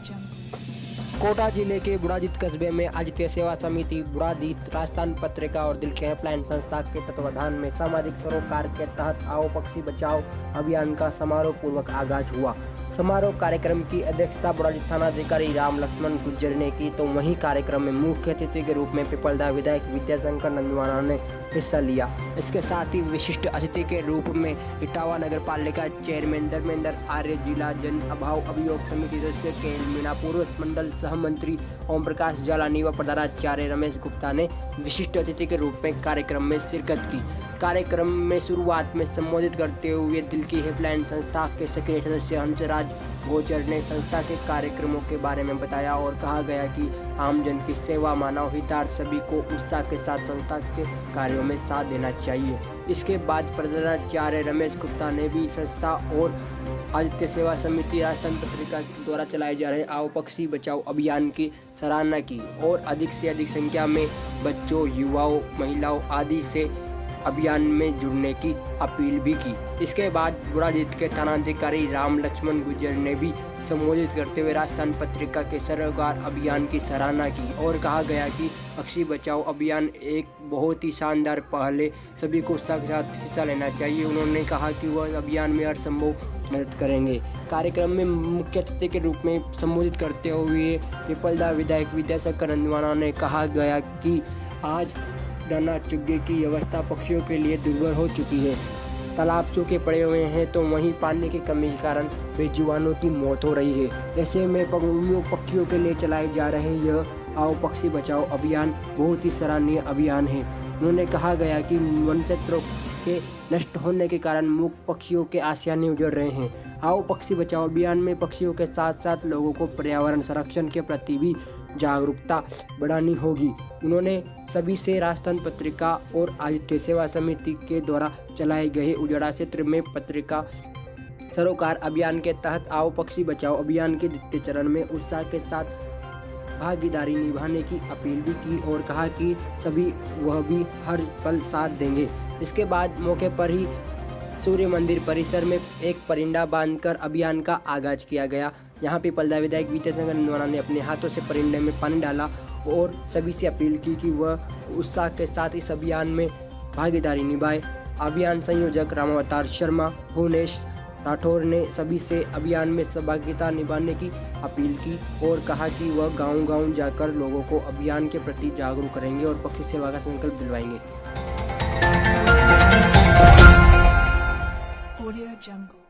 कोटा जिले के बुढ़ाजीत कस्बे में आदित्य सेवा समिति बुढ़ाजीत राजस्थान पत्रिका और दिल के हेल्पलाइन संस्था के तत्वाधान में सामाजिक सरोकार के तहत आओ पक्षी बचाओ अभियान का समारोह पूर्वक आगाज हुआ। समारोह कार्यक्रम की अध्यक्षता बुढ़ाजीत थानाधिकारी राम लक्ष्मण गुज्जर ने की, तो वहीं कार्यक्रम में मुख्य अतिथि के रूप में पिपलदा विधायक विद्याशंकर नंदवाना ने हिस्सा लिया। इसके साथ ही विशिष्ट अतिथि के रूप में इटावा नगर पालिका चेयरमैन धर्मेंद्र आर्य, जिला जन अभाव अभियोग समिति सदस्य के मीनापुर मंडल सह मंत्री ओम प्रकाश जालानी व प्रधानाचार्य रमेश गुप्ता ने विशिष्ट अतिथि के रूप में कार्यक्रम में शिरकत की। कार्यक्रम में शुरुआत में संबोधित करते हुए दिल की हेल्पलाइन संस्था के सक्रिय सदस्य हंसराज गोचर ने संस्था के कार्यक्रमों के बारे में बताया और कहा गया कि आमजन की सेवा मानव हितार्थ सभी को उत्साह के साथ संस्था के कार्यों में साथ देना चाहिए। इसके बाद प्रधानाचार्य रमेश गुप्ता ने भी संस्था और आदित्य सेवा समिति राजस्थान पत्रिका द्वारा चलाए जा रहे आओ पक्षी बचाओ अभियान की सराहना की और अधिक से अधिक संख्या में बच्चों, युवाओं, महिलाओं आदि से अभियान में जुड़ने की अपील भी की। इसके बाद बुढ़ाजीत के थानाधिकारी राम लक्ष्मण गुज्जर ने भी संबोधित करते हुए राजस्थान पत्रिका के सरोकार अभियान की सराहना की और कहा गया कि पक्षी बचाओ अभियान एक बहुत ही शानदार पहल है, सभी को साथ हिस्सा लेना चाहिए। उन्होंने कहा कि वह अभियान में हर संभव मदद करेंगे। कार्यक्रम में मुख्य अतिथि के रूप में संबोधित करते हुए पिपलदा विधायक विद्याशंकर नंदवाना ने कहा गया कि आज दाना चुग्गे की व्यवस्था पक्षियों के लिए दुर्भर हो चुकी है। तालाब सूखे पड़े हुए हैं, तो वहीं पानी की कमी के कारण बेजुबानों की मौत हो रही है। ऐसे में पक्षियों के लिए चलाए जा रहे यह आओ पक्षी बचाओ अभियान बहुत ही सराहनीय अभियान है। उन्होंने कहा गया कि वन क्षेत्रों के नष्ट होने के कारण मूक पक्षियों के आसियाने उजड़ रहे हैं। आओ पक्षी बचाओ अभियान में पक्षियों के साथ साथ लोगों को पर्यावरण संरक्षण के प्रति भी जागरूकता बढ़ानी होगी। उन्होंने सभी से राजस्थान पत्रिका और आदित्य सेवा समिति के द्वारा चलाए गए उजड़ा क्षेत्र में पत्रिका सरोकार अभियान के तहत आओ पक्षी बचाओ अभियान के द्वितीय चरण में उत्साह के साथ भागीदारी निभाने की अपील भी की और कहा कि सभी वह भी हर पल साथ देंगे। इसके बाद मौके पर ही सूर्य मंदिर परिसर में एक परिंदा बांधकर अभियान का आगाज किया गया। यहाँ पे पिपलदा विधायक विद्याशंकर नंदवाना ने अपने हाथों से परिंदे में पानी डाला और सभी से अपील की कि वह उत्साह के साथ इस अभियान में भागीदारी निभाए। अभियान संयोजक रामावतार शर्मा भुवनेश राठौर ने सभी से अभियान में सहभागिता निभाने की अपील की और कहा कि वह गांव-गांव जाकर लोगों को अभियान के प्रति जागरूक करेंगे और पक्षी सेवा का संकल्प दिलवाएंगे।